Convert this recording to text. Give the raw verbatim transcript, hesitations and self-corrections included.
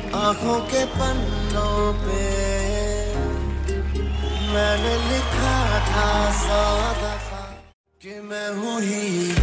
आँखों के पन्नों पे मैंने लिखा था सौ दफा कि मैं हूँ हीरो।